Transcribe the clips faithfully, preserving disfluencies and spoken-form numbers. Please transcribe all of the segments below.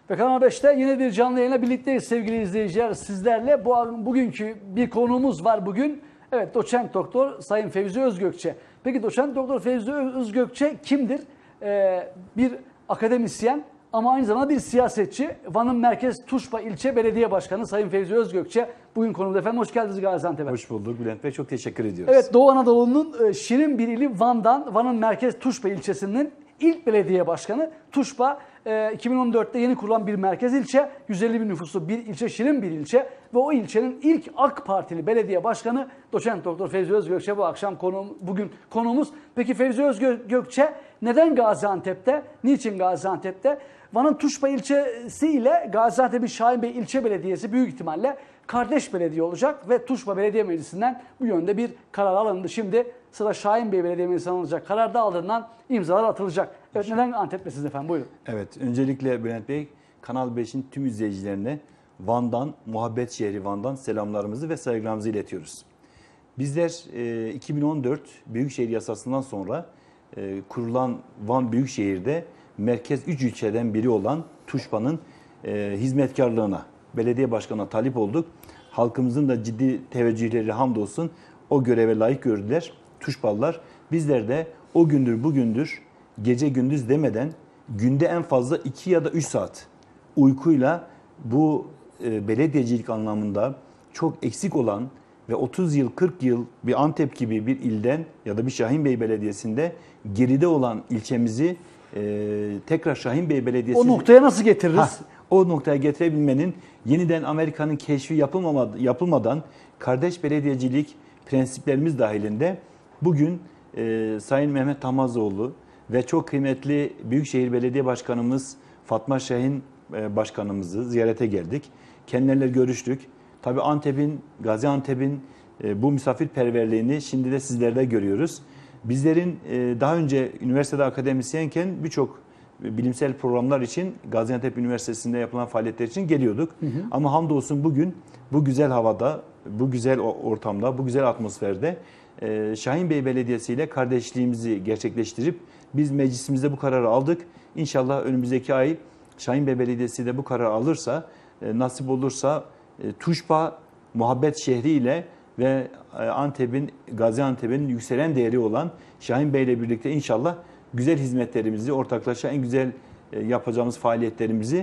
Ve Kanal beşte yine bir canlı yayına birlikteyiz sevgili izleyiciler sizlerle. Bu bugünkü bir konuğumuz var bugün. Evet, doçent doktor Sayın Fevzi Özgökçe. Peki doçent doktor Fevzi Özgökçe kimdir? Ee, bir akademisyen ama aynı zamanda bir siyasetçi. Van'ın Merkez Tuşba İlçe Belediye Başkanı Sayın Fevzi Özgökçe. Bugün konumuz efendim. Hoş geldiniz Gaziantep'e. Hoş bulduk Bülent Bey. Çok teşekkür ediyoruz. Evet, Doğu Anadolu'nun şirin bir ili Van'dan, Van'ın Merkez Tuşba ilçesinin ilk belediye başkanı. Tuşba iki bin on dörtte yeni kurulan bir merkez ilçe, yüz elli bin nüfuslu bir ilçe, şirin bir ilçe ve o ilçenin ilk AK Partili belediye başkanı doçent doktor Fevzi Özgökçe bu akşam konuğum, bugün konuğumuz. Peki Fevzi Özgökçe neden Gaziantep'te? Niçin Gaziantep'te? Van'ın Tuşba ilçesi ile Gaziantep'in Şahinbey ilçe belediyesi büyük ihtimalle kardeş belediye olacak ve Tuşba Belediye Meclisi'nden bu yönde bir karar alındı. Şimdi sıra Şahinbey Belediye Meclisi'nden alınacak. Kararda aldığından imzalar atılacak. Evet, neden Antep'tesiniz efendim? Buyurun. Evet, öncelikle Bülent Bey, Kanal beşin tüm izleyicilerine Van'dan, muhabbet şehri Van'dan selamlarımızı ve saygılarımızı iletiyoruz. Bizler e, iki bin on dört Büyükşehir Yasası'ndan sonra e, kurulan Van Büyükşehir'de merkez üç ilçeden biri olan Tuşba'nın e, hizmetkarlığına, belediye başkanına talip olduk. Halkımızın da ciddi teveccühleri hamdolsun o göreve layık gördüler Tuşbalılar. Bizler de o gündür bugündür gece gündüz demeden günde en fazla iki ya da üç saat uykuyla bu e, belediyecilik anlamında çok eksik olan ve otuz yıl kırk yıl bir Antep gibi bir ilden ya da bir Şahinbey Belediyesi'nde geride olan ilçemizi e, tekrar Şahinbey Belediyesi... O noktaya nasıl getiririz? Ha, o noktaya getirebilmenin yeniden Amerika'nın keşfi yapılmadan kardeş belediyecilik prensiplerimiz dahilinde bugün e, Sayın Mehmet Tamazoğlu ve çok kıymetli Büyükşehir Belediye Başkanımız Fatma Şahin e, Başkanımızı ziyarete geldik. Kendileriyle görüştük. Tabii Antep'in, Gaziantep'in e, bu misafirperverliğini şimdi de sizlerde görüyoruz. Bizlerin e, daha önce üniversitede akademisyenken birçok bilimsel programlar için Gaziantep Üniversitesi'nde yapılan faaliyetler için geliyorduk. Hı hı. Ama hamdolsun bugün bu güzel havada, bu güzel ortamda, bu güzel atmosferde e, Şahinbey Belediyesi ile kardeşliğimizi gerçekleştirip biz meclisimizde bu kararı aldık. İnşallah önümüzdeki ay Şahinbey Belediyesi de bu kararı alırsa, e, nasip olursa e, Tuşba muhabbet şehri ile ve Antep'in, Gaziantep'in yükselen değeri olan Şahinbey ile birlikte inşallah güzel hizmetlerimizi, ortaklaşa en güzel yapacağımız faaliyetlerimizi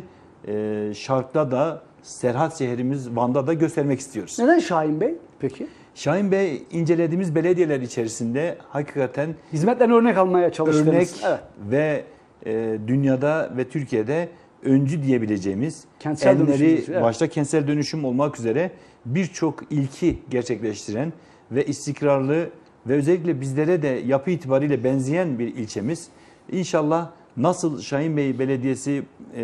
Şark'ta da, Serhat şehrimiz Van'da da göstermek istiyoruz. Neden Şahinbey peki? Şahinbey incelediğimiz belediyeler içerisinde hakikaten hizmetten örnek almaya çalıştığınız. Örnek evet. ve e, dünyada ve Türkiye'de öncü diyebileceğimiz kentsel enleri, dönüşüm, evet. başta kentsel dönüşüm olmak üzere birçok ilki gerçekleştiren ve istikrarlı ve özellikle bizlere de yapı itibariyle benzeyen bir ilçemiz. İnşallah nasıl Şahinbey Belediyesi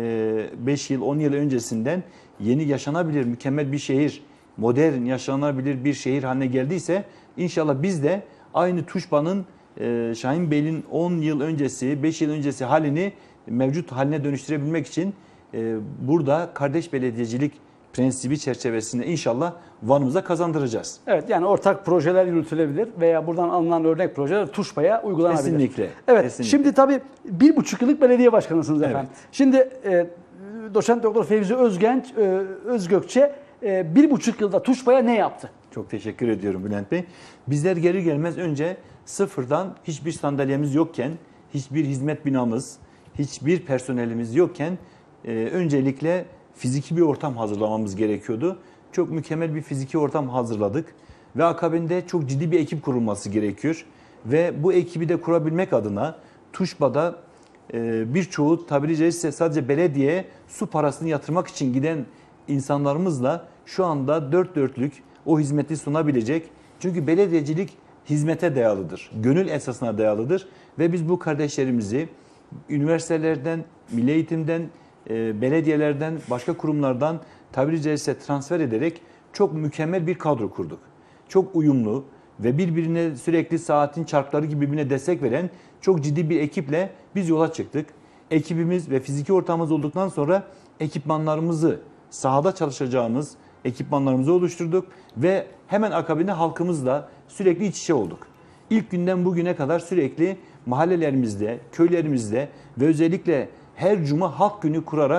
beş yıl on yıl öncesinden yeni yaşanabilir mükemmel bir şehir, modern yaşanabilir bir şehir haline geldiyse inşallah biz de aynı Tuşba'nın Şahinbey'in on yıl öncesi, beş yıl öncesi halini mevcut haline dönüştürebilmek için burada kardeş belediyecilik prensibi çerçevesinde inşallah Van'ımıza kazandıracağız. Evet, yani ortak projeler yürütülebilir veya buradan alınan örnek projeler Tuşba'ya uygulanabilir. Kesinlikle. Evet, kesinlikle. Şimdi tabii bir buçuk yıllık belediye başkanısınız efendim. Evet. Şimdi e, doçent doktor Fevzi Özgenç, e, Özgökçe e, bir buçuk yılda Tuşba'ya ne yaptı? Çok teşekkür ediyorum Bülent Bey. Bizler geri gelmez önce sıfırdan hiçbir sandalyemiz yokken, hiçbir hizmet binamız, hiçbir personelimiz yokken e, öncelikle fiziki bir ortam hazırlamamız gerekiyordu. Çok mükemmel bir fiziki ortam hazırladık ve akabinde çok ciddi bir ekip kurulması gerekiyor. Ve bu ekibi de kurabilmek adına Tuşba'da e, birçoğu tabiri caizse sadece belediyeye su parasını yatırmak için giden insanlarımızla şu anda dört dörtlük o hizmeti sunabilecek. Çünkü belediyecilik hizmete dayalıdır, gönül esasına dayalıdır ve biz bu kardeşlerimizi üniversitelerden, milli eğitimden, e, belediyelerden, başka kurumlardan tabiri caizse transfer ederek çok mükemmel bir kadro kurduk. Çok uyumlu ve birbirine sürekli saatin çarkları gibi birbirine destek veren çok ciddi bir ekiple biz yola çıktık. Ekibimiz ve fiziki ortamımız olduktan sonra ekipmanlarımızı, sahada çalışacağımız ekipmanlarımızı oluşturduk ve hemen akabinde halkımızla sürekli iç içe olduk. İlk günden bugüne kadar sürekli mahallelerimizde, köylerimizde ve özellikle her cuma halk günü kurarak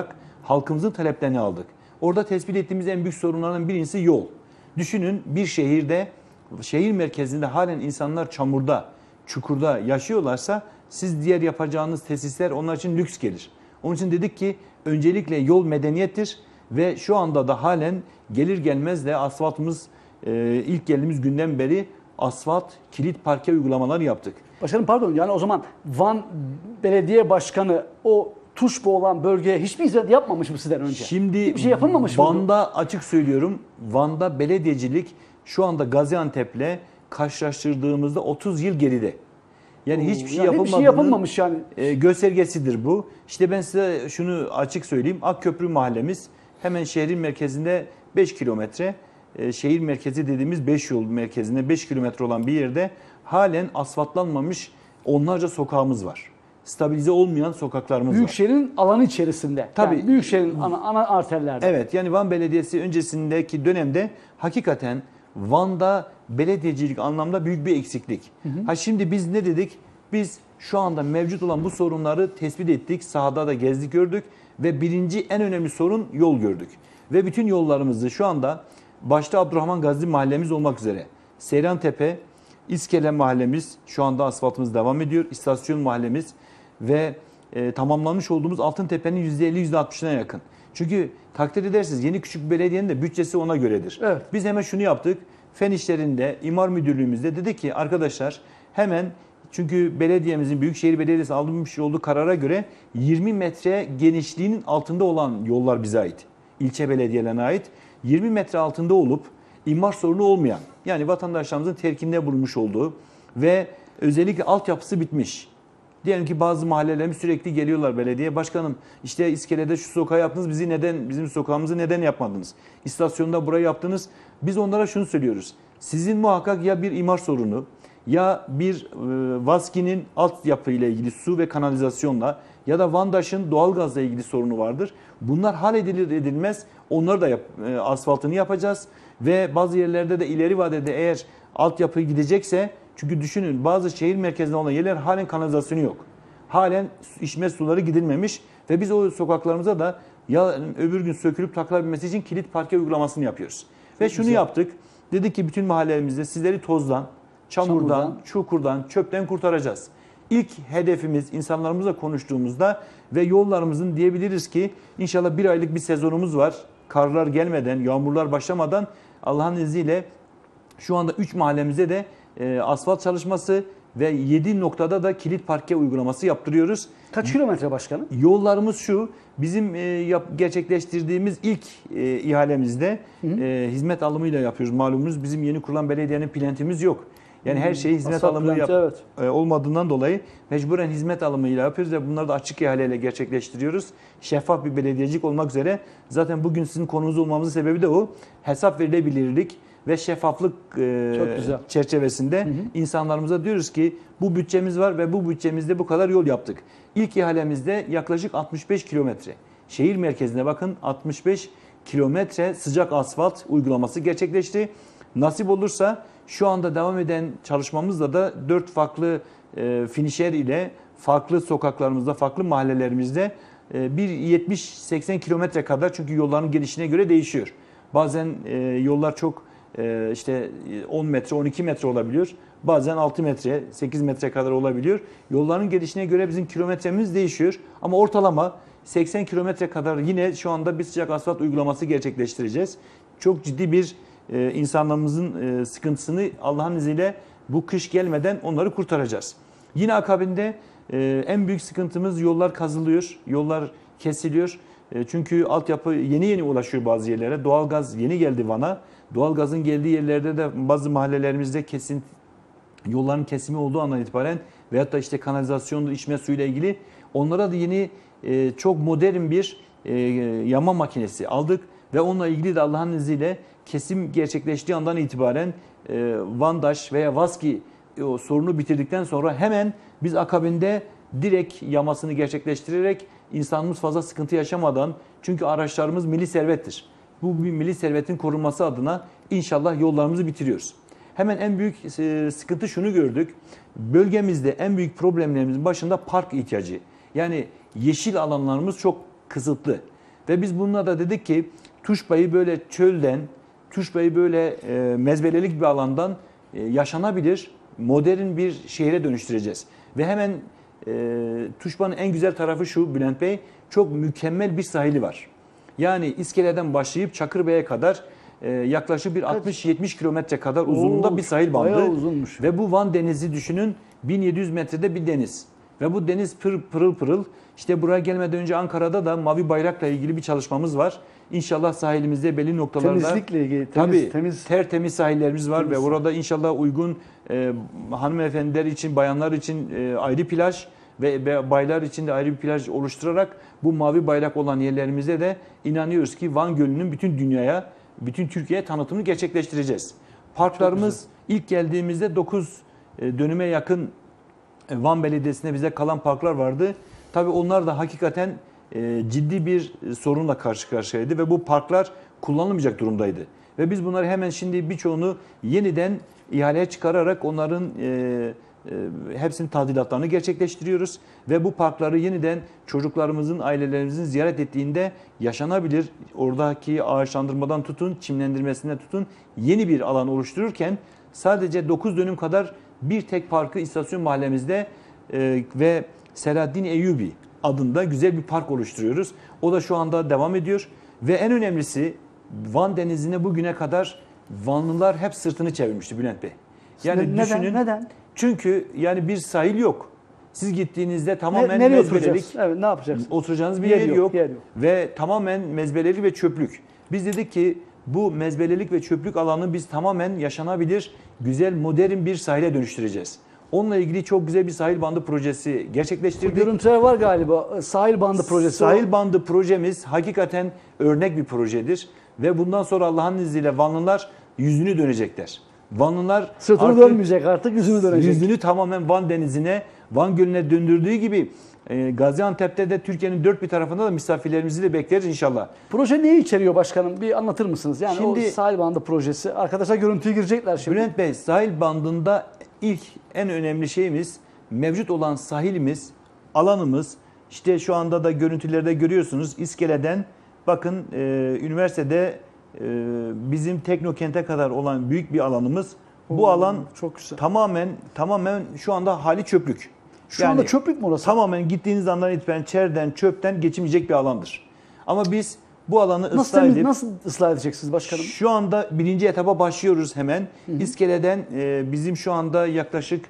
halkımızın taleplerini aldık. Orada tespit ettiğimiz en büyük sorunlardan birincisi yol. Düşünün bir şehirde, şehir merkezinde halen insanlar çamurda, çukurda yaşıyorlarsa siz diğer yapacağınız tesisler onlar için lüks gelir. Onun için dedik ki öncelikle yol medeniyettir ve şu anda da halen gelir gelmez de asfaltımız e, ilk geldiğimiz günden beri asfalt, kilit parke uygulamaları yaptık. Başkanım pardon, yani o zaman Van Belediye Başkanı o Tuşba olan bölgeye hiçbir hizmet yapmamış mı sizden önce? Şimdi Hiçbir şey yapılmamış mı? Van'da açık söylüyorum, Van'da belediyecilik şu anda Gaziantep'le karşılaştırdığımızda otuz yıl geride. Yani Oo, hiçbir şey yani hiçbir yapılmadığının şey yapılmamış yani. e, göstergesidir bu. İşte ben size şunu açık söyleyeyim. Akköprü mahallemiz hemen şehrin merkezinde beş kilometre, e, şehir merkezi dediğimiz beş yol merkezinde beş kilometre olan bir yerde halen asfaltlanmamış onlarca sokağımız var. Stabilize olmayan sokaklarımız var. Büyükşehir'in alanı içerisinde. Tabii. Yani Büyükşehir'in ana, ana arterlerde. Evet, yani Van Belediyesi öncesindeki dönemde hakikaten Van'da belediyecilik anlamda büyük bir eksiklik. Hı hı. Ha şimdi biz ne dedik? Biz şu anda mevcut olan bu sorunları tespit ettik. Sahada da gezdik, gördük ve birinci en önemli sorun yol gördük. Ve bütün yollarımızı şu anda başta Abdurrahman Gazi mahallemiz olmak üzere Seyrantepe, İskele mahallemiz şu anda asfaltımız devam ediyor. İstasyon mahallemiz ve e, tamamlanmış olduğumuz Altıntepe'nin yüzde elli yüzde altmışına yakın. Çünkü takdir edersiniz yeni küçük belediyenin de bütçesi ona göredir. Evet. Biz hemen şunu yaptık. Fen işlerinde, imar müdürlüğümüzde dedik ki arkadaşlar hemen, çünkü belediyemizin Büyükşehir Belediyesi almış olduğu karara göre yirmi metre genişliğinin altında olan yollar bize ait. İlçe belediyelerine ait. yirmi metre altında olup imar sorunu olmayan, yani vatandaşlarımızın terkinde bulunmuş olduğu ve özellikle altyapısı bitmiş. Diyelim ki bazı mahallelerimiz sürekli geliyorlar belediye. Başkanım işte iskelede şu sokağı yaptınız, bizi neden, bizim sokağımızı neden yapmadınız? İstasyonda burayı yaptınız. Biz onlara şunu söylüyoruz. Sizin muhakkak ya bir imar sorunu, ya bir e, VASKİ'nin altyapı ile ilgili su ve kanalizasyonla ya da Vandaş'ın doğalgazla ilgili sorunu vardır. Bunlar halledilir edilmez onları da yap, e, asfaltını yapacağız ve bazı yerlerde de ileri vadede eğer altyapı gidecekse, çünkü düşünün bazı şehir merkezinde olan yerler halen kanalizasyonu yok. Halen içme suları gidilmemiş ve biz o sokaklarımıza da ya öbür gün sökülüp takılabilmesi için kilit parke uygulamasını yapıyoruz. Ve şunu güzel. yaptık. Dedik ki bütün mahallelerimizde sizleri tozdan, çamurdan, Çamurdan. çukurdan, çöpten kurtaracağız. İlk hedefimiz insanlarımızla konuştuğumuzda ve yollarımızın diyebiliriz ki inşallah bir aylık bir sezonumuz var. Karlar gelmeden, yağmurlar başlamadan Allah'ın izniyle şu anda üç mahallemizde de e, asfalt çalışması ve yedi noktada da kilit parke uygulaması yaptırıyoruz. Kaç kilometre başkanım? Yollarımız şu, bizim e, yap, gerçekleştirdiğimiz ilk e, ihalemizde e, hizmet alımıyla yapıyoruz. Malumunuz bizim yeni kurulan belediyenin plantimiz yok. Yani her şeyi hizmet Asfalt alımı yap, planti, evet. e, olmadığından dolayı mecburen hizmet alımıyla yapıyoruz ve bunları da açık ihaleyle gerçekleştiriyoruz. Şeffaf bir belediyecilik olmak üzere. Zaten bugün sizin konunuz olmamızın sebebi de o. Hesap verilebilirlik ve şeffaflık e, çerçevesinde hı hı. insanlarımıza diyoruz ki bu bütçemiz var ve bu bütçemizde bu kadar yol yaptık. İlk ihalemizde yaklaşık altmış beş kilometre. Şehir merkezine bakın, altmış beş kilometre sıcak asfalt uygulaması gerçekleşti. Nasip olursa şu anda devam eden çalışmamızda da dört farklı e, finişer ile farklı sokaklarımızda, farklı mahallelerimizde e, bir yetmiş seksen kilometre kadar, çünkü yolların gelişine göre değişiyor. Bazen e, yollar çok e, işte on metre, on iki metre olabiliyor. Bazen altı metre, sekiz metre kadar olabiliyor. Yolların gelişine göre bizim kilometremiz değişiyor. Ama ortalama seksen kilometre kadar yine şu anda bir sıcak asfalt uygulaması gerçekleştireceğiz. Çok ciddi bir e, insanlarımızın e, sıkıntısını Allah'ın izniyle bu kış gelmeden onları kurtaracağız. Yine akabinde e, en büyük sıkıntımız yollar kazılıyor, yollar kesiliyor. E, çünkü altyapı yeni yeni ulaşıyor bazı yerlere. Doğalgaz yeni geldi Van'a. Doğalgazın geldiği yerlerde de bazı mahallelerimizde kesin yolların kesimi olduğu andan itibaren veyahut da işte kanalizasyonda içme suyuyla ilgili onlara da yeni e, çok modern bir e, yama makinesi aldık ve onunla ilgili de Allah'ın izniyle kesim gerçekleştiği andan itibaren e, Vandaş veya VASKİ o sorunu bitirdikten sonra hemen biz akabinde direkt yamasını gerçekleştirerek insanımız fazla sıkıntı yaşamadan, çünkü araçlarımız milli servettir. Bu bir milli servetin korunması adına inşallah yollarımızı bitiriyoruz. Hemen en büyük sıkıntı şunu gördük. Bölgemizde en büyük problemlerimizin başında park ihtiyacı. Yani yeşil alanlarımız çok kısıtlı. Ve biz bununla da dedik ki Tuşba'yı böyle çölden, Tuşba'yı böyle e, mezbelelik bir alandan e, yaşanabilir, modern bir şehre dönüştüreceğiz. Ve hemen e, Tuşba'nın en güzel tarafı şu Bülent Bey, çok mükemmel bir sahili var. Yani İskele'den başlayıp Çakırbey'e kadar e, yaklaşık bir altmış yetmiş kilometre kadar uzunluğunda Oo, bir sahil bandı. bayağı uzunmuş. Ve bu Van Denizi düşünün bin yedi yüz metrede bir deniz. Ve bu deniz pır, pırıl pırıl. İşte buraya gelmeden önce Ankara'da da Mavi Bayrak'la ilgili bir çalışmamız var. İnşallah sahilimizde belli noktalarda Temizlikle ilgili, temiz, tabii, temiz. tertemiz sahillerimiz var Temiz. ve orada inşallah uygun e, hanımefendiler için, bayanlar için e, ayrı plaj ve, ve baylar için de ayrı bir plaj oluşturarak bu Mavi Bayrak olan yerlerimize de inanıyoruz ki Van Gölü'nün bütün dünyaya, bütün Türkiye'ye tanıtımını gerçekleştireceğiz. Parklarımız ilk geldiğimizde dokuz dönüme yakın Van Belediyesi'ne bize kalan parklar vardı. Tabii onlar da hakikaten ciddi bir sorunla karşı karşıyaydı ve bu parklar kullanılmayacak durumdaydı. Ve biz bunları hemen şimdi birçoğunu yeniden ihaleye çıkararak onların e, e, hepsinin tadilatlarını gerçekleştiriyoruz. Ve bu parkları yeniden çocuklarımızın, ailelerimizin ziyaret ettiğinde yaşanabilir, oradaki ağaçlandırmadan tutun, çimlendirmesinden tutun yeni bir alan oluştururken sadece dokuz dönüm kadar bir tek parkı istasyon mahallemizde e, ve Selahaddin Eyyubi adında güzel bir park oluşturuyoruz. O da şu anda devam ediyor ve en önemlisi Van Denizi'ne bugüne kadar Vanlılar hep sırtını çevirmişti Bülent Bey. Yani neden? düşünün. Neden? Çünkü yani bir sahil yok. Siz gittiğinizde tamamen Nereye mezbelelik, oturacağız? Evet, ne yapacaksın? oturacağınız bir Yer yer, yok, yok, yer yok. ve tamamen mezbelelik ve çöplük. Biz dedik ki bu mezbelelik ve çöplük alanı biz tamamen yaşanabilir, güzel, modern bir sahile dönüştüreceğiz. Onunla ilgili çok güzel bir sahil bandı projesi gerçekleştirdik. Görüntüler var galiba. Sahil bandı projesi. Sahil bandı projemiz hakikaten örnek bir projedir. Ve bundan sonra Allah'ın izniyle Vanlılar yüzünü dönecekler. Vanlılar Sırtını artık dönmeyecek artık, yüzünü dönecek. yüzünü tamamen Van Denizi'ne, Van Gölü'ne döndürdüğü gibi e, Gaziantep'te de Türkiye'nin dört bir tarafında da misafirlerimizi de bekleriz inşallah. Proje neyi içeriyor başkanım? Bir anlatır mısınız? Yani Şimdi- o sahil bandı projesi. Arkadaşlar görüntüye girecekler şimdi. Bülent Bey, sahil bandında ilk en önemli şeyimiz mevcut olan sahilimiz, alanımız. İşte şu anda da görüntülerde görüyorsunuz İskele'den bakın e, üniversitede e, bizim Teknokent'e kadar olan büyük bir alanımız. Bu Oo, alan çok güzel. tamamen tamamen şu anda hali çöplük. Şu anda çöplük mü orası? Tamamen gittiğiniz andan itibaren çerden, çöpten geçilmeyecek bir alandır. Ama biz bu alanı Nasıl, ıslah temiz, edip nasıl ıslah edeceksiniz başkanım? şu anda birinci etaba başlıyoruz hemen. İskele'den e, bizim şu anda yaklaşık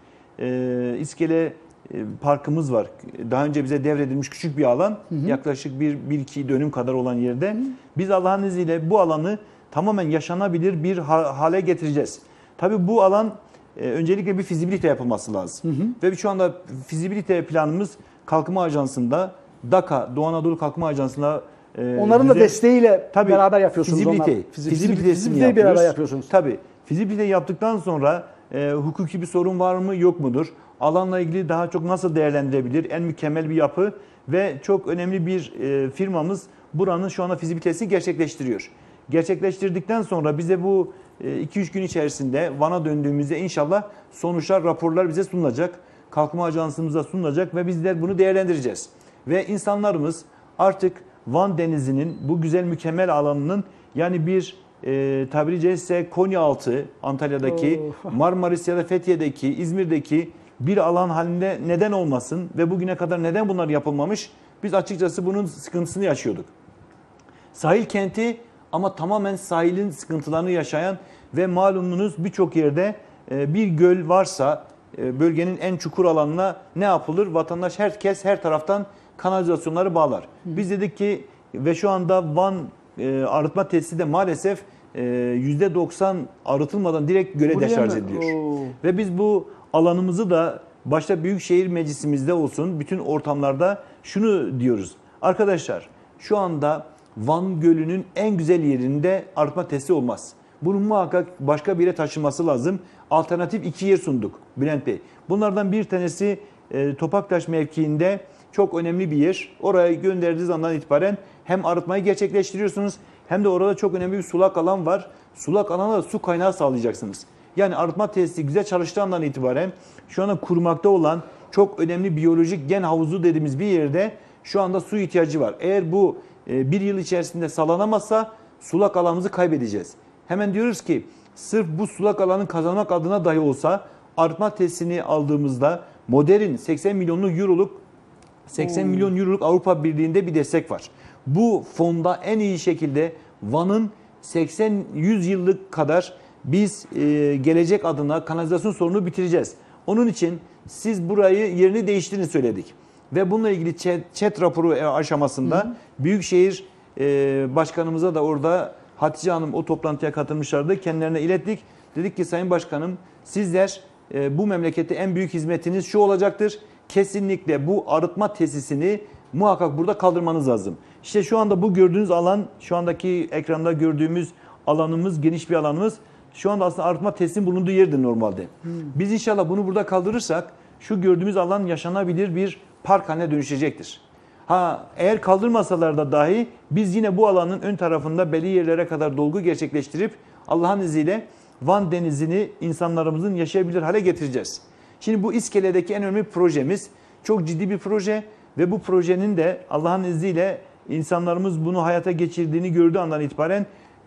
e, İskele e, parkımız var. Daha önce bize devredilmiş küçük bir alan. Yaklaşık bir, bir iki dönüm kadar olan yerde. Biz Allah'ın izniyle bu alanı tamamen yaşanabilir bir ha- hale getireceğiz. Tabii bu alan e, öncelikle bir fizibilite yapılması lazım. Ve şu anda fizibilite planımız Kalkınma Ajansı'nda, DAKA, Doğu Anadolu Kalkınma Ajansı'na e, Onların da güzel- desteğiyle Tabii, beraber yapıyorsunuz. fizibilite, onlar. Fizi- fizibilitesini fizibiliteyi beraber yapıyoruz. yapıyorsunuz. Tabii. Fizibilite yaptıktan sonra e, hukuki bir sorun var mı yok mudur? Alanla ilgili daha çok nasıl değerlendirebilir? En mükemmel bir yapı ve çok önemli bir e, firmamız buranın şu anda fizibilitesini gerçekleştiriyor. Gerçekleştirdikten sonra bize bu iki üç gün içerisinde Van'a döndüğümüzde inşallah sonuçlar, raporlar bize sunulacak. Kalkınma Ajansımıza sunulacak ve bizler bunu değerlendireceğiz. Ve insanlarımız artık Van Denizi'nin bu güzel mükemmel alanının yani bir e, tabiri caizse Konyaaltı, Antalya'daki, Oh. Marmaris ya da Fethiye'deki, İzmir'deki bir alan halinde neden olmasın ve bugüne kadar neden bunlar yapılmamış? Biz açıkçası bunun sıkıntısını yaşıyorduk. Sahil kenti ama tamamen sahilin sıkıntılarını yaşayan ve malumunuz birçok yerde e, bir göl varsa e, bölgenin en çukur alanına ne yapılır? Vatandaş herkes her taraftan kanalizasyonları bağlar. Biz dedik ki ve şu anda Van e, arıtma tesisi de maalesef e, yüzde doksan arıtılmadan direkt göle Buraya deşarj mı? ediliyor. Oo. Ve biz bu alanımızı da başta Büyükşehir Meclisimizde olsun bütün ortamlarda şunu diyoruz. Arkadaşlar şu anda Van Gölü'nün en güzel yerinde arıtma tesisi olmaz. Bunun muhakkak başka bir yere taşınması lazım. Alternatif iki yer sunduk Bülent Bey. Bunlardan bir tanesi e, Topaktaş mevkiinde çok önemli bir yer. Oraya gönderdiğiniz andan itibaren hem arıtmayı gerçekleştiriyorsunuz hem de orada çok önemli bir sulak alan var. Sulak alana da su kaynağı sağlayacaksınız. Yani arıtma tesisi güzel çalıştığı andan itibaren şu anda kurmakta olan çok önemli biyolojik gen havuzu dediğimiz bir yerde şu anda su ihtiyacı var. Eğer bu e, bir yıl içerisinde sağlanamazsa sulak alanımızı kaybedeceğiz. Hemen diyoruz ki sırf bu sulak alanı kazanmak adına dahi olsa arıtma tesisini aldığımızda modern seksen milyonluk euroluk seksen milyon euroluk Avrupa Birliği'nde bir destek var. Bu fonda en iyi şekilde Van'ın seksen yüz yıllık kadar biz e, gelecek adına kanalizasyon sorununu bitireceğiz. Onun için siz burayı yerini değiştirin söyledik. Ve bununla ilgili chat raporu aşamasında hı hı. Büyükşehir e, Başkanımıza da orada Hatice Hanım o toplantıya katılmışlardı. Kendilerine ilettik. Dedik ki Sayın Başkanım sizler e, bu memlekette en büyük hizmetiniz şu olacaktır. Kesinlikle bu arıtma tesisini muhakkak burada kaldırmanız lazım. İşte şu anda bu gördüğünüz alan, şu andaki ekranda gördüğümüz alanımız, geniş bir alanımız. Şu anda aslında arıtma tesisinin bulunduğu yerdir normalde. Hmm. Biz inşallah bunu burada kaldırırsak şu gördüğümüz alan yaşanabilir bir park haline dönüşecektir. Ha eğer kaldırmasalar da dahi biz yine bu alanın ön tarafında belli yerlere kadar dolgu gerçekleştirip Allah'ın izniyle Van Denizi'ni insanlarımızın yaşayabilir hale getireceğiz. Şimdi bu İskele'deki en önemli projemiz çok ciddi bir proje ve bu projenin de Allah'ın izniyle insanlarımız bunu hayata geçirdiğini gördüğü andan itibaren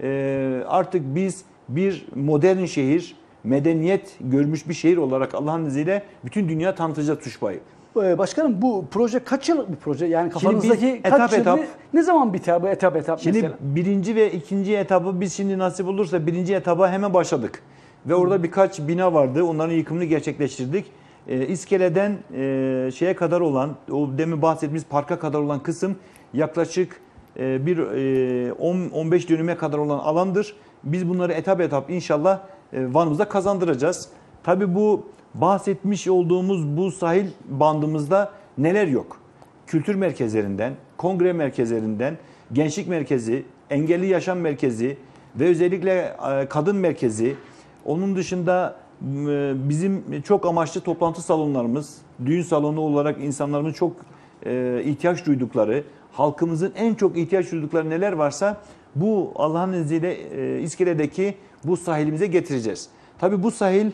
e, artık biz bir modern şehir, medeniyet görmüş bir şehir olarak Allah'ın izniyle bütün dünya tanıtacağız Tuşba'yı. Başkanım bu proje kaç yıllık bir proje? Yani kafanızdaki etap kaç etap, yıllık, ne zaman biter bu etap etap şimdi mesela? Birinci ve ikinci etabı biz şimdi nasip olursa birinci etaba hemen başladık. Ve orada birkaç bina vardı. Onların yıkımını gerçekleştirdik. E, İskele'den e, şeye kadar olan, o demin bahsettiğimiz parka kadar olan kısım yaklaşık e, bir e, on on beş dönüme kadar olan alandır. Biz bunları etap etap inşallah e, Van'ımıza kazandıracağız. Tabii bu bahsetmiş olduğumuz bu sahil bandımızda neler yok? Kültür merkezlerinden, kongre merkezlerinden, gençlik merkezi, engelli yaşam merkezi ve özellikle kadın merkezi. Onun dışında bizim çok amaçlı toplantı salonlarımız, düğün salonu olarak insanların çok ihtiyaç duydukları, halkımızın en çok ihtiyaç duydukları neler varsa bu Allah'ın izniyle İskele'deki bu sahilimize getireceğiz. Tabii bu sahil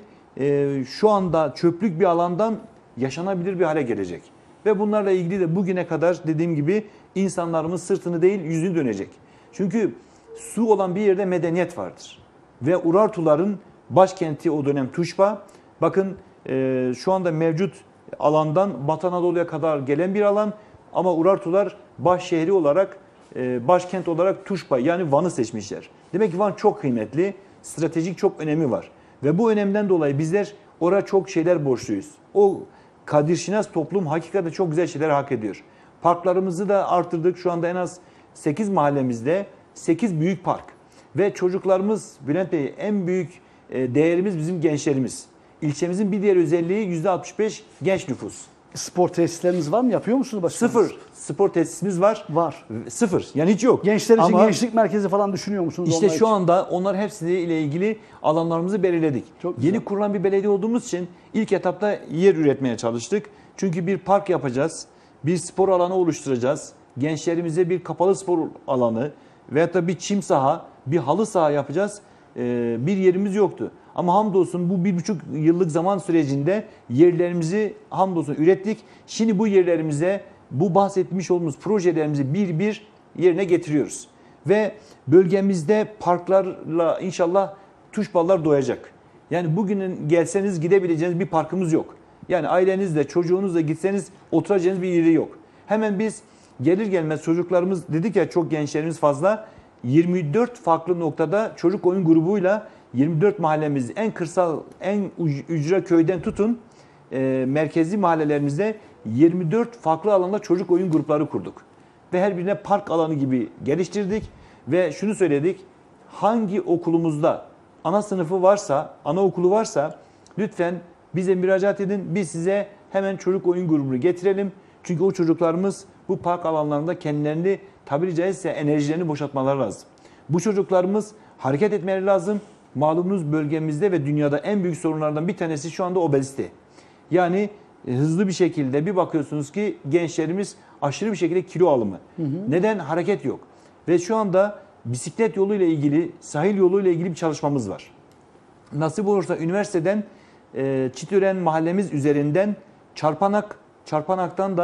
şu anda çöplük bir alandan yaşanabilir bir hale gelecek. Ve bunlarla ilgili de bugüne kadar dediğim gibi insanlarımız sırtını değil yüzünü dönecek. Çünkü su olan bir yerde medeniyet vardır. Ve Urartuların başkenti o dönem Tuşba. Bakın e, şu anda mevcut alandan Batı Anadolu'ya kadar gelen bir alan. Ama Urartular baş şehri olarak, e, başkent olarak Tuşba yani Van'ı seçmişler. Demek ki Van çok kıymetli, stratejik çok önemi var. Ve bu önemden dolayı bizler oraya çok şeyler borçluyuz. O Kadir Şinas toplum hakikaten çok güzel şeyler hak ediyor. Parklarımızı da arttırdık. Şu anda en az sekiz mahallemizde sekiz büyük park. Ve çocuklarımız, Bülent Bey, en büyük değerimiz bizim gençlerimiz. İlçemizin bir diğer özelliği yüzde altmış beş genç nüfus. Spor tesisleriniz var mı? Yapıyor musunuz başkanım? Sıfır. Spor tesisimiz var. Var. Sıfır. Yani hiç yok. Gençler için Ama gençlik merkezi falan düşünüyor musunuz? İşte şu için? anda onlar hepsiyle ilgili alanlarımızı belirledik. Çok güzel. Yeni kurulan bir belediye olduğumuz için ilk etapta yer üretmeye çalıştık. Çünkü bir park yapacağız. Bir spor alanı oluşturacağız. Gençlerimize bir kapalı spor alanı veyahut da bir çim saha, bir halı saha yapacağız. Ee, bir yerimiz yoktu. Ama hamdolsun bu bir buçuk yıllık zaman sürecinde yerlerimizi hamdolsun ürettik. Şimdi bu yerlerimize bu bahsetmiş olduğumuz projelerimizi bir bir yerine getiriyoruz. Ve bölgemizde parklarla inşallah Tuşbalar doyacak. Yani bugünün gelseniz gidebileceğiniz bir parkımız yok. Yani ailenizle, çocuğunuzla gitseniz oturacağınız bir yeri yok. Hemen biz gelir gelmez çocuklarımız dedik ya çok gençlerimiz fazla. yirmi dört farklı noktada çocuk oyun grubuyla yirmi dört mahallemiz en kırsal, en ücra köyden tutun e, merkezi mahallelerimizde yirmi dört farklı alanda çocuk oyun grupları kurduk. Ve her birine park alanı gibi geliştirdik ve şunu söyledik. Hangi okulumuzda ana sınıfı varsa, anaokulu varsa lütfen bize müracaat edin. Biz size hemen çocuk oyun grubunu getirelim. Çünkü o çocuklarımız bu park alanlarında kendilerini tabiri caizse enerjilerini boşaltmaları lazım. Bu çocuklarımız hareket etmeleri lazım. Malumunuz bölgemizde ve dünyada en büyük sorunlardan bir tanesi şu anda obezite. Yani hızlı bir şekilde bir bakıyorsunuz ki gençlerimiz aşırı bir şekilde kilo alımı. Hı hı. Neden? Hareket yok. Ve şu anda bisiklet yoluyla ilgili, sahil yoluyla ilgili bir çalışmamız var. Nasip olursa üniversiteden e, Çitören mahallemiz üzerinden Çarpanak, Çarpanak'tan da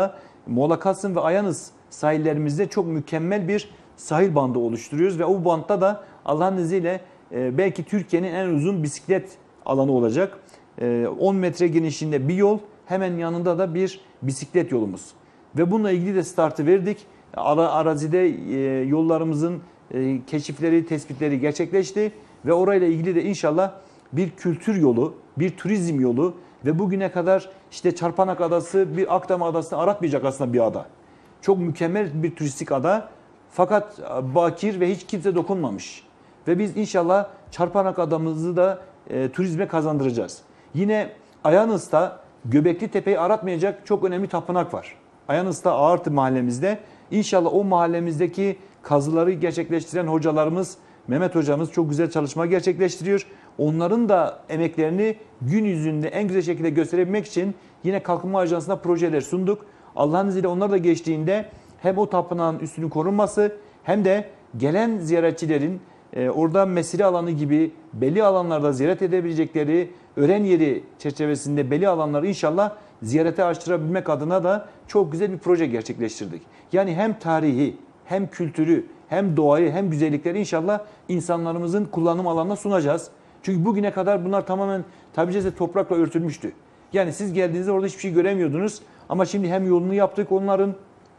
Mola Kasım ve Ayanız sahillerimizde çok mükemmel bir sahil bandı oluşturuyoruz ve o bantta da Allah'ın izniyle e, belki Türkiye'nin en uzun bisiklet alanı olacak. E, on metre genişliğinde bir yol, hemen yanında da bir bisiklet yolumuz. Ve bununla ilgili de startı verdik. Ara, arazide e, yollarımızın e, keşifleri, tespitleri gerçekleşti ve orayla ilgili de inşallah bir kültür yolu, bir turizm yolu ve bugüne kadar işte Çarpanak Adası, bir Akdam Adası'nı aratmayacak aslında bir ada. Çok mükemmel bir turistik ada fakat bakir ve hiç kimse dokunmamış. Ve biz inşallah Çarpanak Adamızı da e, turizme kazandıracağız. Yine Ayanıs'ta Göbekli Tepe'yi aratmayacak çok önemli tapınak var. Ayanıs'ta Ağırtı mahallemizde. İnşallah o mahallemizdeki kazıları gerçekleştiren hocalarımız, Mehmet hocamız çok güzel çalışma gerçekleştiriyor. Onların da emeklerini gün yüzünde en güzel şekilde gösterebilmek için yine Kalkınma Ajansı'na projeler sunduk. Allah'ın izniyle onlar da geçtiğinde hem o tapınağın üstünün korunması hem de gelen ziyaretçilerin e, orada mesire alanı gibi belli alanlarda ziyaret edebilecekleri öğren yeri çerçevesinde belli alanları inşallah ziyarete açtırabilmek adına da çok güzel bir proje gerçekleştirdik. Yani hem tarihi hem kültürü hem doğayı hem güzellikleri inşallah insanlarımızın kullanım alanına sunacağız. Çünkü bugüne kadar bunlar tamamen tabiri caizse toprakla örtülmüştü. Yani siz geldiğinizde orada hiçbir şey göremiyordunuz ama şimdi hem yolunu yaptık, onların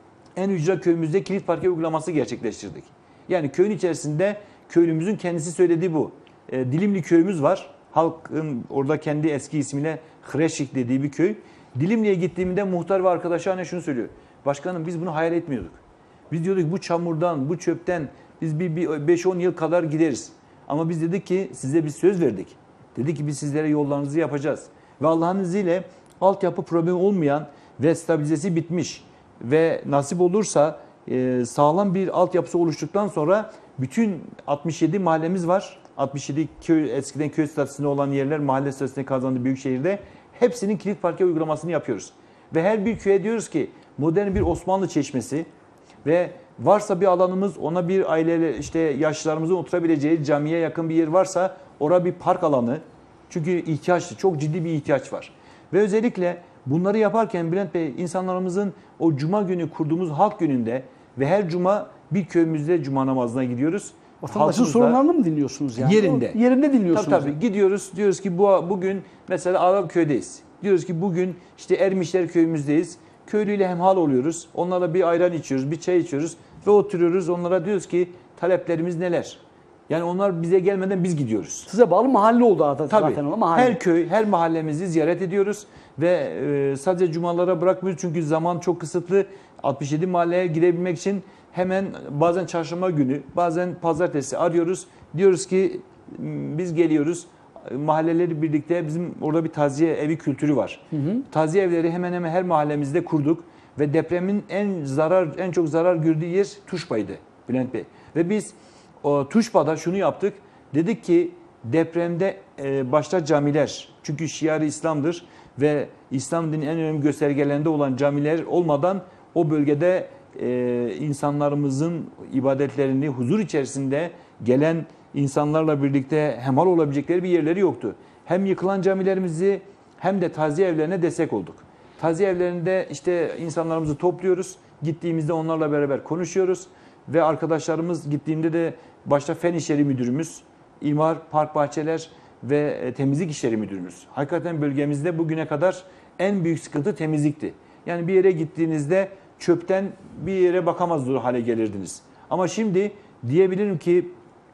en ücra köyümüzde kilit parke uygulaması gerçekleştirdik. Yani köyün içerisinde köylümüzün kendisi söylediği bu. E, Dilimli köyümüz var. Halkın orada kendi eski ismiyle Hreşik dediği bir köy. Dilimli'ye gittiğimde muhtar ve arkadaşlar hani şunu söylüyor. Başkanım biz bunu hayal etmiyorduk. Biz diyorduk bu çamurdan, bu çöpten biz bir beş on yıl kadar gideriz. Ama biz dedik ki size bir söz verdik. Dedik ki biz sizlere yollarınızı yapacağız. Ve Allah'ın izniyle altyapı problemi olmayan ve stabilizesi bitmiş ve nasip olursa e, sağlam bir altyapısı oluştuktan sonra bütün altmış yedi mahallemiz var. altmış yedi köy, eskiden köy statüsünde olan yerler mahalle statüsüne kazandı Büyükşehir'de. Hepsinin kilit parke uygulamasını yapıyoruz. Ve her bir köye diyoruz ki modern bir Osmanlı çeşmesi ve varsa bir alanımız ona bir aileyle işte yaşlılarımızın oturabileceği camiye yakın bir yer varsa orada bir park alanı. Çünkü ihtiyaçlı, çok ciddi bir ihtiyaç var. Ve özellikle bunları yaparken Bülent Bey insanlarımızın o cuma günü kurduğumuz halk gününde ve her cuma bir köyümüzde cuma namazına gidiyoruz. Vatandaşın sorunlarını mı dinliyorsunuz yani? Yerinde. O, yerinde dinliyorsunuz. Tabii tabii. Gidiyoruz diyoruz ki bu bugün mesela Arapköy'deyiz. Diyoruz ki bugün işte Ermişler köyümüzdeyiz. Köylüyle hemhal oluyoruz. Onlara bir ayran içiyoruz, bir çay içiyoruz ve oturuyoruz. Onlara diyoruz ki taleplerimiz neler? Yani onlar bize gelmeden biz gidiyoruz. Size bağlı mahalle oldu zaten. Tabii. Zaten mahalle. Her köy, her mahallemizi ziyaret ediyoruz ve e, sadece cumalara bırakmıyoruz çünkü zaman çok kısıtlı. altmış yedi mahalleye girebilmek için hemen bazen çarşamba günü, bazen pazartesi arıyoruz. Diyoruz ki biz geliyoruz. Mahalleleri birlikte bizim orada bir taziye evi kültürü var. Hı hı. Taziye evleri hemen hemen her mahallemizde kurduk ve depremin en zarar en çok zarar gördüğü yer Tuşba'ydı Bülent Bey. Ve biz o Tuşba'da şunu yaptık. Dedik ki depremde e, başta camiler çünkü şiarı İslam'dır ve İslam dininin en önemli göstergelerinde olan camiler olmadan o bölgede e, insanlarımızın ibadetlerini huzur içerisinde gelen insanlarla birlikte hemhal olabilecekleri bir yerleri yoktu. Hem yıkılan camilerimizi hem de taziye evlerine destek olduk. Taziye evlerinde işte insanlarımızı topluyoruz. Gittiğimizde onlarla beraber konuşuyoruz. Ve arkadaşlarımız gittiğinde de başta Fen İşleri Müdürümüz, İmar, Park Bahçeler ve Temizlik İşleri Müdürümüz. Hakikaten bölgemizde bugüne kadar en büyük sıkıntı temizlikti. Yani bir yere gittiğinizde çöpten bir yere bakamaz hale gelirdiniz. Ama şimdi diyebilirim ki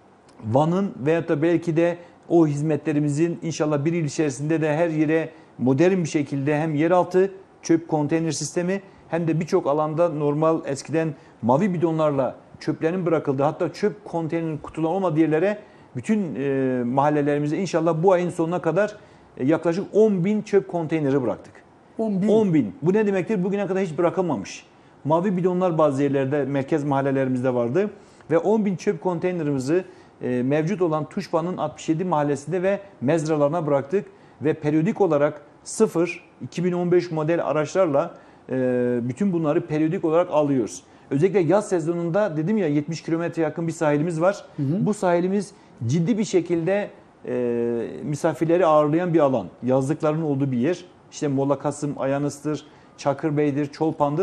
Van'ın veyahut da belki de o hizmetlerimizin inşallah bir yıl içerisinde de her yere modern bir şekilde hem yeraltı çöp konteyner sistemi hem de birçok alanda normal eskiden mavi bidonlarla çöplerin bırakıldığı hatta çöp konteyner kutuları olmadığı yerlere bütün e, mahallelerimize inşallah bu ayın sonuna kadar e, yaklaşık on bin çöp konteyneri bıraktık. on bin. on bin. Bu ne demektir? Bugüne kadar hiç bırakılmamış. Mavi bidonlar bazı yerlerde merkez mahallelerimizde vardı ve on bin çöp konteynerimizi e, mevcut olan Tuşba'nın altmış yedi mahallesinde ve mezralarına bıraktık ve periyodik olarak sıfır iki bin on beş model araçlarla e, bütün bunları periyodik olarak alıyoruz. Özellikle yaz sezonunda dedim ya yetmiş kilometre yakın bir sahilimiz var. Hı hı. Bu sahilimiz ciddi bir şekilde e, misafirleri ağırlayan bir alan. Yazlıkların olduğu bir yer. İşte Mola Kasım, Ayanıs'tır, Çakırbey'dir, Çolpan'dır.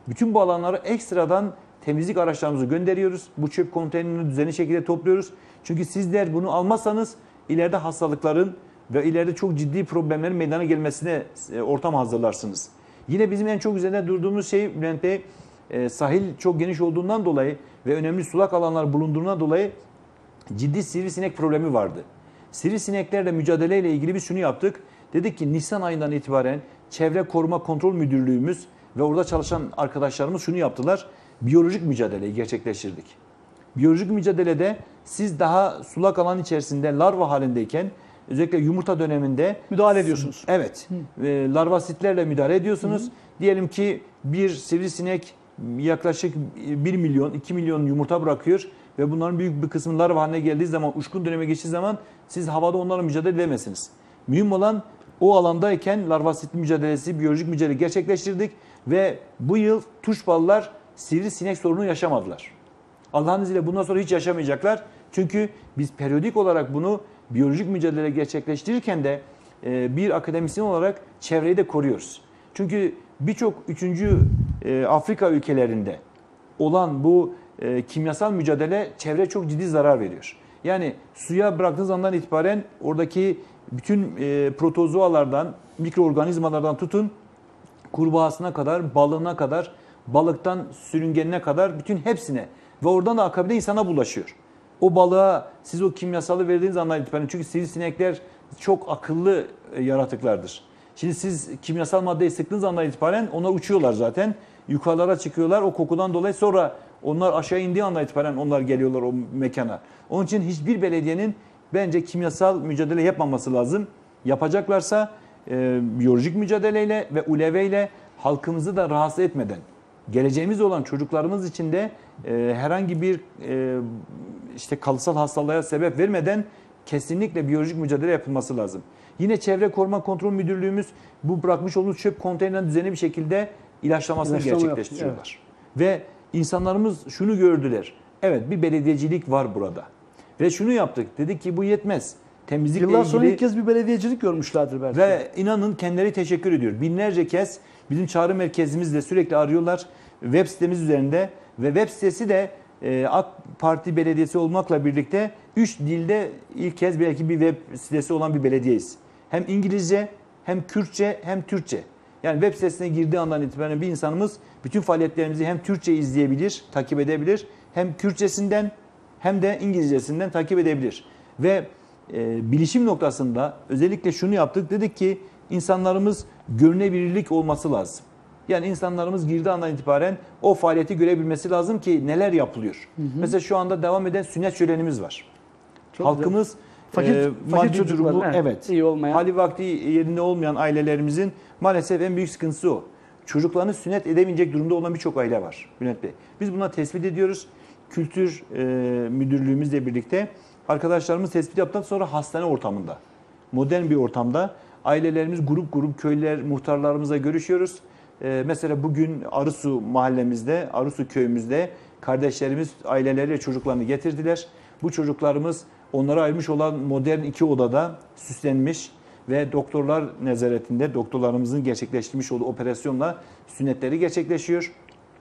Bütün bu alanlara ekstradan temizlik araçlarımızı gönderiyoruz. Bu çöp konteynerini düzenli şekilde topluyoruz. Çünkü sizler bunu almazsanız ileride hastalıkların ve ileride çok ciddi problemlerin meydana gelmesine e, ortam hazırlarsınız. Yine bizim en çok üzerinde durduğumuz şey Bülent Bey, e, sahil çok geniş olduğundan dolayı ve önemli sulak alanlar bulunduğundan dolayı ciddi sivrisinek problemi vardı. Sivrisineklerle mücadeleyle ilgili biz şunu yaptık. Dedik ki Nisan ayından itibaren Çevre Koruma Kontrol Müdürlüğümüz ve orada çalışan arkadaşlarımız şunu yaptılar. Biyolojik mücadeleyi gerçekleştirdik. Biyolojik mücadelede siz daha sulak alan içerisinde larva halindeyken özellikle yumurta döneminde müdahale ediyorsunuz. Evet. E, larvasitlerle müdahale ediyorsunuz. Hı. Diyelim ki bir sivrisinek yaklaşık bir milyon, iki milyon yumurta bırakıyor ve bunların büyük bir kısmı larva haline geldiği zaman, uçkun döneme geçtiği zaman siz havada onlarla mücadele edemezsiniz. Mühim olan o alandayken larvasitli mücadelesi, biyolojik mücadele gerçekleştirdik ve bu yıl tuşballar sivrisinek sorunu yaşamadılar. Allah'ın izniyle bundan sonra hiç yaşamayacaklar. Çünkü biz periyodik olarak bunu biyolojik mücadele gerçekleştirirken de bir akademisyen olarak çevreyi de koruyoruz. Çünkü birçok üçüncü Afrika ülkelerinde olan bu kimyasal mücadele çevreye çok ciddi zarar veriyor. Yani suya bıraktığınız andan itibaren oradaki bütün protozoalardan, mikroorganizmalardan tutun kurbağasına kadar, balığına kadar, balıktan sürüngenine kadar bütün hepsine ve oradan da akabinde insana bulaşıyor. O balığa siz o kimyasalı verdiğiniz andan itibaren, çünkü sivrisinekler çok akıllı yaratıklardır. Şimdi siz kimyasal maddeyi sıktığınız andan itibaren onlar uçuyorlar zaten. Yukarılara çıkıyorlar o kokudan dolayı, sonra onlar aşağı indiği andan itibaren onlar geliyorlar o mekana. Onun için hiçbir belediyenin bence kimyasal mücadele yapmaması lazım. Yapacaklarsa e, biyolojik mücadeleyle ve uleveyle halkımızı da rahatsız etmeden, geleceğimiz olan çocuklarımız için de e, herhangi bir e, işte kalıtsal hastalığa sebep vermeden kesinlikle biyolojik mücadele yapılması lazım. Yine Çevre Koruma Kontrol Müdürlüğümüz bu bırakmış olduğumuz çöp konteynerinin düzenli bir şekilde ilaçlamasını İlaçlama gerçekleştiriyorlar. Evet. Ve insanlarımız şunu gördüler. Evet, bir belediyecilik var burada. Ve şunu yaptık. Dedik ki bu yetmez. Temizlikle Yıllar ilgili... sonra ilk kez bir belediyecilik görmüşlerdir belki. Ve inanın kendileri teşekkür ediyor. Binlerce kez bizim çağrı merkezimizde sürekli arıyorlar. Web sitemiz üzerinde ve web sitesi de e, AK Parti belediyesi olmakla birlikte üç dilde ilk kez belki bir web sitesi olan bir belediyeyiz. Hem İngilizce, hem Kürtçe, hem Türkçe. Yani web sitesine girdiği andan itibaren bir insanımız bütün faaliyetlerimizi hem Türkçe izleyebilir, takip edebilir, hem Kürtçesinden hem de İngilizcesinden takip edebilir. Ve e, bilişim noktasında özellikle şunu yaptık. Dedik ki insanlarımız görünebilirlik olması lazım. Yani insanlarımız girdiği andan itibaren o faaliyeti görebilmesi lazım ki neler yapılıyor. Hı hı. Mesela şu anda devam eden sünnet şölenimiz var. Çok Halkımız fakir, e, fakir maddi durumu evet, evet, iyi olmayan, hali vakti yerinde olmayan ailelerimizin maalesef en büyük sıkıntısı o. Çocuklarını sünnet edemeyecek durumda olan birçok aile var Bülent Bey. Biz buna tespit ediyoruz. Kültür e, müdürlüğümüzle birlikte arkadaşlarımız tespit yaptıktan sonra hastane ortamında, modern bir ortamda ailelerimiz grup grup köylüler, muhtarlarımızla görüşüyoruz. Ee, mesela bugün Arısu mahallemizde, Arısu köyümüzde kardeşlerimiz aileleriyle çocuklarını getirdiler. Bu çocuklarımız onlara ayırmış olan modern iki odada süslenmiş ve doktorlar nezaretinde doktorlarımızın gerçekleştirmiş olduğu operasyonla sünnetleri gerçekleşiyor.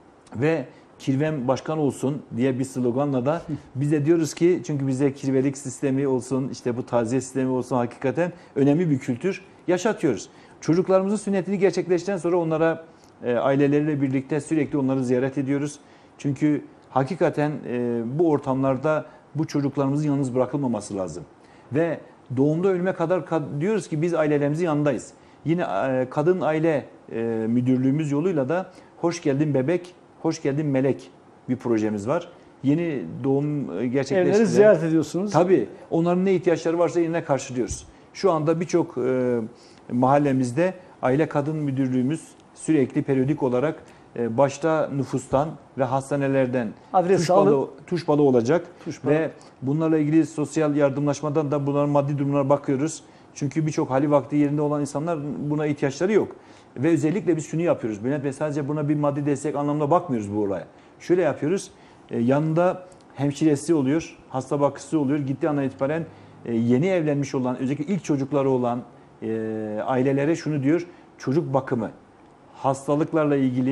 Ve kirvem başkan olsun diye bir sloganla da biz de diyoruz ki, çünkü bize kirvelik sistemi olsun, işte bu taziye sistemi olsun, hakikaten önemli bir kültür yaşatıyoruz. Çocuklarımızın sünnetini gerçekleştikten sonra onlara e, aileleriyle birlikte sürekli onları ziyaret ediyoruz. Çünkü hakikaten e, bu ortamlarda bu çocuklarımızın yalnız bırakılmaması lazım. Ve doğumda ölüme kadar diyoruz ki biz ailelerimizin yanındayız. Yine e, kadın aile e, müdürlüğümüz yoluyla da Hoş Geldin Bebek, Hoş Geldin Melek bir projemiz var. Yeni doğum gerçekleştiren... Evleri ziyaret ediyorsunuz. Tabii. Onların ne ihtiyaçları varsa yine karşılıyoruz. Şu anda birçok e, mahallemizde aile kadın müdürlüğümüz sürekli periyodik olarak e, başta nüfustan ve hastanelerden Adres tuş balı, tuş balı olacak. Tuş balı. Ve bunlarla ilgili sosyal yardımlaşmadan da bunların maddi durumlara bakıyoruz. Çünkü birçok hali vakti yerinde olan insanlar buna ihtiyaçları yok. Ve özellikle biz şunu yapıyoruz. Bülent Bey, sadece buna bir maddi destek anlamında bakmıyoruz bu olaya. Şöyle yapıyoruz. E, yanında hemşiresi oluyor, hasta bakıcısı oluyor. Gittiği andan itibaren e, yeni evlenmiş olan, özellikle ilk çocukları olan e, ailelere şunu diyor. Çocuk bakımı, hastalıklarla ilgili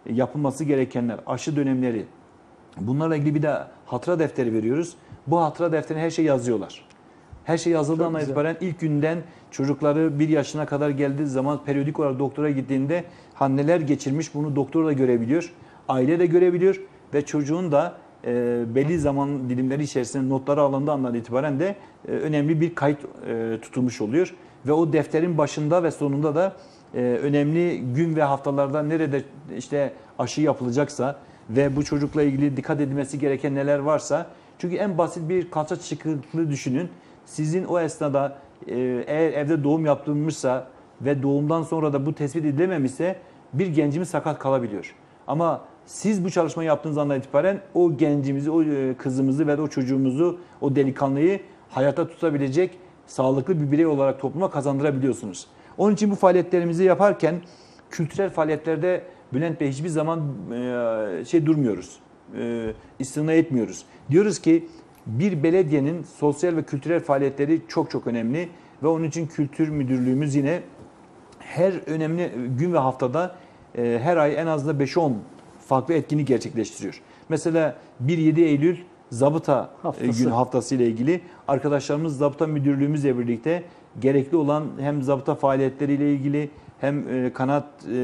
yapılması gerekenler, aşı dönemleri, bunlarla ilgili bir de hatıra defteri veriyoruz. Bu hatıra defterine her şey yazıyorlar. Her şey yazıldığından itibaren ilk günden çocukları bir yaşına kadar geldiği zaman periyodik olarak doktora gittiğinde ha neler geçirmiş bunu doktor da görebiliyor. Aile de görebiliyor ve çocuğun da e, belli zaman dilimleri içerisinde notları alındığı andan itibaren de e, önemli bir kayıt e, tutulmuş oluyor. Ve o defterin başında ve sonunda da e, önemli gün ve haftalarda nerede işte aşı yapılacaksa ve bu çocukla ilgili dikkat edilmesi gereken neler varsa, çünkü en basit bir kalça çıkıklığı düşünün. Sizin o esnada e, eğer evde doğum yaptırılmışsa ve doğumdan sonra da bu tespit edilememişse bir gencimiz sakat kalabiliyor. Ama siz bu çalışmayı yaptığınız andan itibaren o gencimizi, o kızımızı ve o çocuğumuzu, o delikanlıyı hayata tutabilecek sağlıklı bir birey olarak topluma kazandırabiliyorsunuz. Onun için bu faaliyetlerimizi yaparken kültürel faaliyetlerde Bülent Bey hiçbir zaman e, şey durmuyoruz, e, istina etmiyoruz. Diyoruz ki bir belediyenin sosyal ve kültürel faaliyetleri çok çok önemli ve onun için Kültür Müdürlüğümüz yine her önemli gün ve haftada e, her ay en azından beş on farklı etkinlik gerçekleştiriyor. Mesela bir yedi Eylül Zabıta Haftası. Gün haftası ile ilgili arkadaşlarımız Zabıta Müdürlüğümüzle birlikte gerekli olan hem zabıta faaliyetleriyle ilgili hem kanat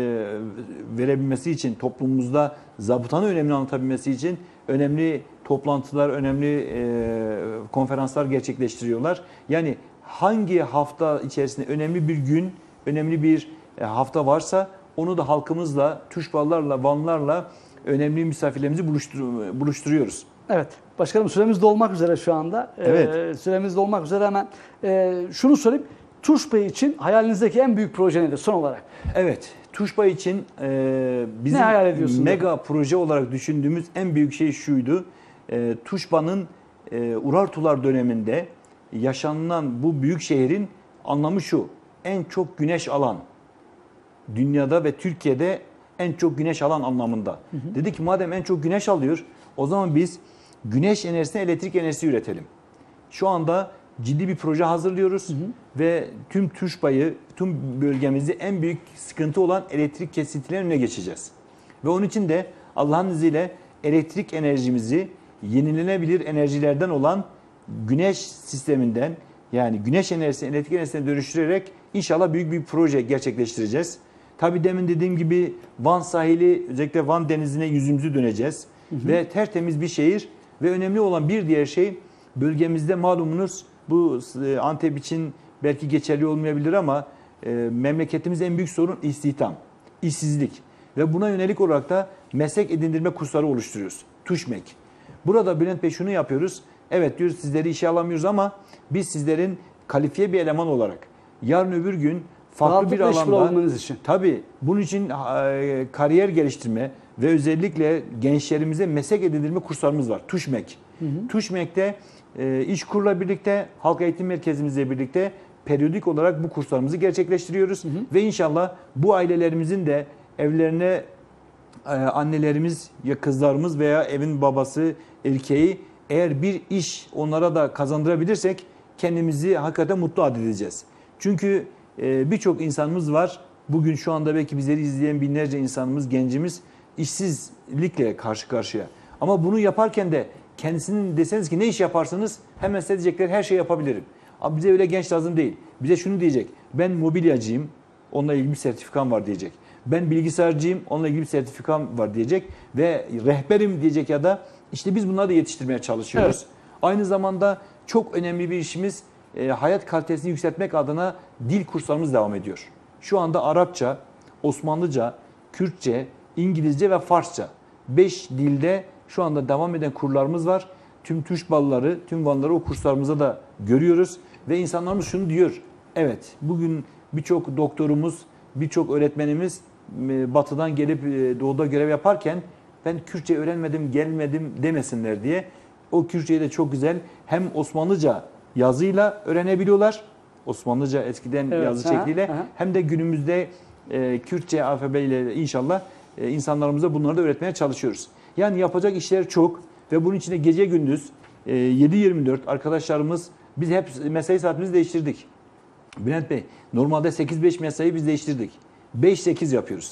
verebilmesi için, toplumumuzda zabıtanın önemini anlatabilmesi için önemli toplantılar, önemli konferanslar gerçekleştiriyorlar. Yani hangi hafta içerisinde önemli bir gün, önemli bir hafta varsa onu da halkımızla, Tuşbalılarla, Vanlarla önemli misafirlerimizi buluşturuyoruz. Evet. Başkanım süremiz dolmak üzere şu anda. Evet. Ee, süremiz dolmak üzere hemen e, şunu sorayım. Tuşba için hayalinizdeki en büyük proje nedir son olarak? Evet. Tuşba için e, bizim ne hayal ediyorsunuz? Mega proje olarak düşündüğümüz en büyük şey şuydu. E, Tuşba'nın e, Urartular döneminde yaşanılan bu büyük şehrin anlamı şu. En çok güneş alan. Dünyada ve Türkiye'de en çok güneş alan anlamında. Hı hı. Dedi ki madem en çok güneş alıyor, o zaman biz güneş enerjisine elektrik enerjisi üretelim. Şu anda ciddi bir proje hazırlıyoruz hı hı. ve tüm Tuşba'yı, tüm bölgemizi en büyük sıkıntı olan elektrik kesintilerinin önüne geçeceğiz. Ve onun için de Allah'ın izniyle elektrik enerjimizi yenilenebilir enerjilerden olan güneş sisteminden, yani güneş enerjisini elektrik enerjisine dönüştürerek inşallah büyük bir proje gerçekleştireceğiz. Tabii demin dediğim gibi Van sahili, özellikle Van denizine yüzümüzü döneceğiz. Hı hı. Ve tertemiz bir şehir ve önemli olan bir diğer şey bölgemizde malumunuz bu Antep için belki geçerli olmayabilir ama e, memleketimiz en büyük sorun istihdam, işsizlik ve buna yönelik olarak da meslek edindirme kursları oluşturuyoruz. TÜŞMEK. Burada Bülent Bey şunu yapıyoruz. Evet diyoruz sizleri işe alamıyoruz ama biz sizlerin kalifiye bir eleman olarak yarın öbür gün farklı bir alanda için. Tabii bunun için e, kariyer geliştirme ve özellikle gençlerimize meslek edindirme kurslarımız var. TÜŞMEK. Hı hı. TÜŞMEK'te e, İşkur'la birlikte, Halk Eğitim Merkezimizle birlikte periyodik olarak bu kurslarımızı gerçekleştiriyoruz. Hı hı. Ve inşallah bu ailelerimizin de evlerine e, annelerimiz ya kızlarımız veya evin babası, erkeği eğer bir iş onlara da kazandırabilirsek kendimizi hakikaten mutlu adedeceğiz. Çünkü e, birçok insanımız var. Bugün şu anda belki bizleri izleyen binlerce insanımız, gencimiz işsizlikle karşı karşıya. Ama bunu yaparken de kendisinin deseniz ki ne iş yaparsınız? Hemen size diyecekler her şeyi yapabilirim. Ama bize öyle genç lazım değil. Bize şunu diyecek. Ben mobilyacıyım. Onunla ilgili bir sertifikam var diyecek. Ben bilgisayarcıyım. Onunla ilgili bir sertifikam var diyecek. Ve rehberim diyecek ya da işte biz bunları da yetiştirmeye çalışıyoruz. Evet. Aynı zamanda çok önemli bir işimiz e, hayat kalitesini yükseltmek adına dil kurslarımız devam ediyor. Şu anda Arapça, Osmanlıca, Kürtçe, İngilizce ve Farsça beş dilde şu anda devam eden kurlarımız var. Tüm Tuşbalıları, tüm Vanları o kurslarımıza da görüyoruz. Ve insanlarımız şunu diyor. Evet bugün birçok doktorumuz, birçok öğretmenimiz batıdan gelip doğuda görev yaparken ben Kürtçe öğrenmedim, gelmedim demesinler diye. O Kürtçeyi de çok güzel hem Osmanlıca yazıyla öğrenebiliyorlar. Osmanlıca eskiden evet, yazı şekliyle aha, aha. hem de günümüzde e, Kürtçe alfabeyle inşallah e, insanlarımıza bunları da öğretmeye çalışıyoruz. Yani yapacak işler çok ve bunun içinde gece gündüz e, yedi yirmi dört arkadaşlarımız biz hep mesai saatimizi değiştirdik. Bülent Bey normalde sekiz beş mesai biz değiştirdik. beş sekiz yapıyoruz.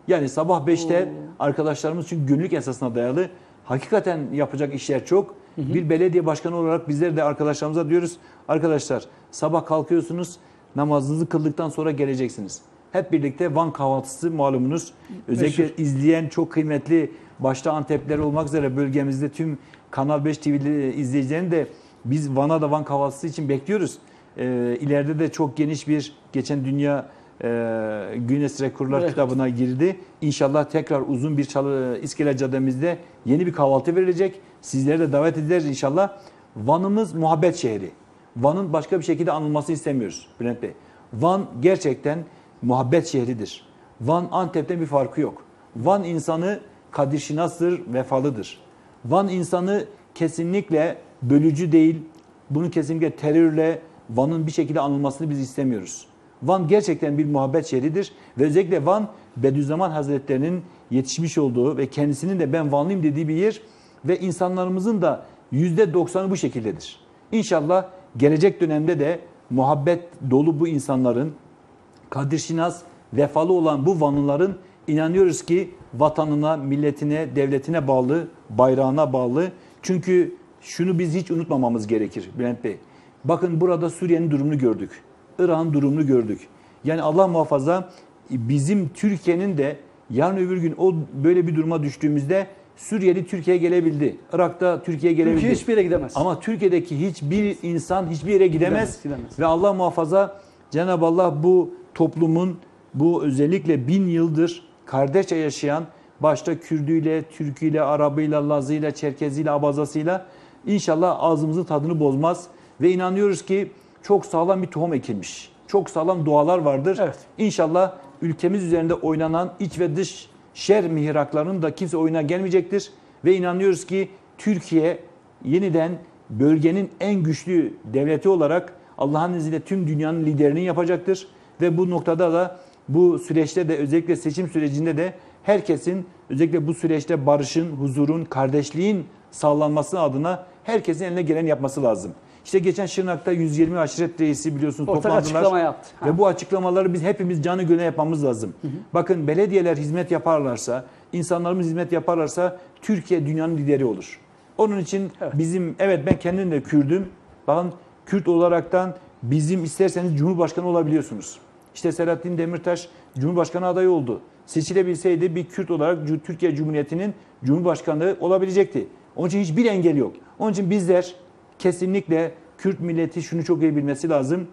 Yani sabah beşte arkadaşlarımız çünkü günlük esasına dayalı hakikaten yapacak işler çok. Hı hı. Bir belediye başkanı olarak bizler de arkadaşlarımıza diyoruz. Arkadaşlar sabah kalkıyorsunuz, namazınızı kıldıktan sonra geleceksiniz. Hep birlikte Van kahvaltısı malumunuz. Özellikle Meşhur. izleyen çok kıymetli başta Antepler olmak üzere bölgemizde tüm Kanal beş T V'li izleyicilerin de biz Van'a da Van kahvaltısı için bekliyoruz. Ee, ileride de çok geniş bir geçen dünya e, Guinness Rekorlar evet. kitabına girdi. İnşallah tekrar uzun bir çalı, İskele Caddemizde yeni bir kahvaltı verilecek. Sizleri de davet ederiz inşallah. Van'ımız muhabbet şehri. Van'ın başka bir şekilde anılmasını istemiyoruz Bülent Bey. Van gerçekten muhabbet şehridir. Van Antep'ten bir farkı yok. Van insanı kadirşinastır, vefalıdır. Van insanı kesinlikle bölücü değil, bunun kesinlikle terörle Van'ın bir şekilde anılmasını biz istemiyoruz. Van gerçekten bir muhabbet şehridir ve özellikle Van Bediüzzaman Hazretleri'nin yetişmiş olduğu ve kendisinin de ben Vanlıyım dediği bir yer ve insanlarımızın da yüzde doksanı bu şekildedir. İnşallah gelecek dönemde de muhabbet dolu bu insanların, kadirşinas, vefalı olan bu Vanlıların inanıyoruz ki vatanına, milletine, devletine bağlı, bayrağına bağlı. Çünkü şunu biz hiç unutmamamız gerekir Bülent Bey. Bakın burada Suriye'nin durumunu gördük. Irak'ın durumunu gördük. Yani Allah muhafaza bizim Türkiye'nin de yarın öbür gün o böyle bir duruma düştüğümüzde Suriyeli Türkiye'ye gelebildi. Irak'ta Türkiye'ye gelebildi. Türkiye hiçbir yere gidemez. Ama Türkiye'deki hiçbir insan hiçbir yere gidemez. Gidemez, gidemez. Ve Allah muhafaza Cenab-ı Allah bu toplumun bu özellikle bin yıldır kardeşçe yaşayan başta Kürdüyle, Türküyle, Arabıyla, Lazıyla, Çerkeziyle, Abazasıyla inşallah ağzımızın tadını bozmaz. Ve inanıyoruz ki çok sağlam bir tohum ekilmiş. Çok sağlam dualar vardır. Evet. İnşallah ülkemiz üzerinde oynanan iç ve dış şer mihraklarının da kimse oyuna gelmeyecektir. Ve inanıyoruz ki Türkiye yeniden bölgenin en güçlü devleti olarak Allah'ın izniyle tüm dünyanın liderini yapacaktır. Ve bu noktada da bu süreçte de özellikle seçim sürecinde de herkesin özellikle bu süreçte barışın, huzurun, kardeşliğin sağlanması adına herkesin eline gelen yapması lazım. İşte geçen Şırnak'ta yüz yirmi aşiret reisi biliyorsunuz ortak toplandılar. açıklama yaptı. Ve ha. bu açıklamaları biz hepimiz canı gönülden yapmamız lazım. Hı hı. Bakın belediyeler hizmet yaparlarsa, insanlarımız hizmet yaparlarsa Türkiye dünyanın lideri olur. Onun için evet. bizim, evet ben kendim de Kürdüm. Bakın Kürt olaraktan bizim isterseniz Cumhurbaşkanı olabiliyorsunuz. İşte Selahattin Demirtaş Cumhurbaşkanı adayı oldu. Seçilebilseydi bir Kürt olarak Türkiye Cumhuriyeti'nin Cumhurbaşkanı olabilecekti. Onun için hiçbir engel yok. Onun için bizler kesinlikle Kürt milleti şunu çok iyi bilmesi lazım.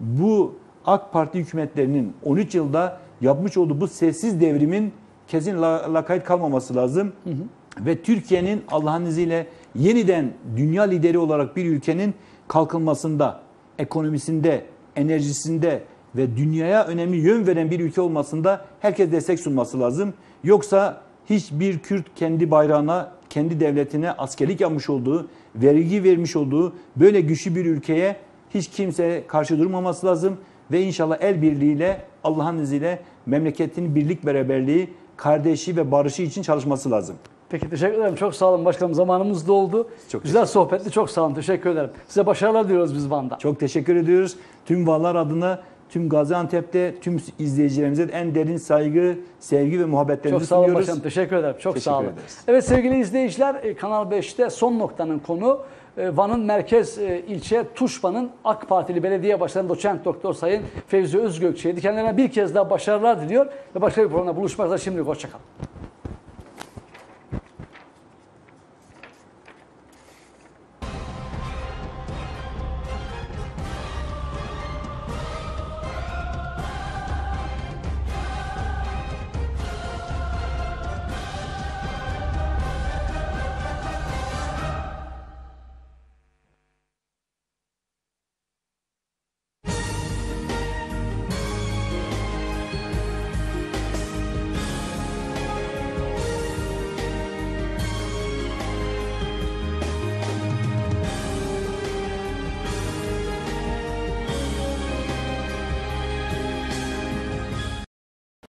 Bu AK Parti hükümetlerinin on üç yılda yapmış olduğu bu sessiz devrimin kesin lakayt kalmaması lazım. Hı hı. Ve Türkiye'nin Allah'ın izniyle yeniden dünya lideri olarak bir ülkenin kalkınmasında, ekonomisinde, enerjisinde ve dünyaya önemli yön veren bir ülke olmasında herkes destek sunması lazım. Yoksa hiçbir Kürt kendi bayrağına, kendi devletine askerlik yapmış olduğu, vergi vermiş olduğu böyle güçlü bir ülkeye hiç kimse karşı durmaması lazım. Ve inşallah el birliğiyle Allah'ın izniyle memleketin birlik beraberliği, kardeşi ve barışı için çalışması lazım. Peki teşekkür ederim. Çok sağ olun başkanım. Zamanımız doldu. Çok güzel sohbetti. Çok sağ olun. Teşekkür ederim. Size başarılar diliyoruz biz Van'da. Çok teşekkür ediyoruz. Tüm Vanlar adına, tüm Gaziantep'te, tüm izleyicilerimize en derin saygı, sevgi ve muhabbetlerimizi sunuyoruz. Çok sağ olun başkanım. sunuyoruz. Teşekkür ederim. Çok teşekkür sağ olun. Ederiz. Evet sevgili izleyiciler, Kanal beşte son noktanın konu Van'ın merkez ilçe Tuşba'nın AK Partili Belediye Başkanı Doçent Doktor Sayın Fevzi Özgökçe'ydi. Kendilerine bir kez daha başarılar diliyor ve başka bir programda buluşmak üzere. Şimdilik hoşça kalın.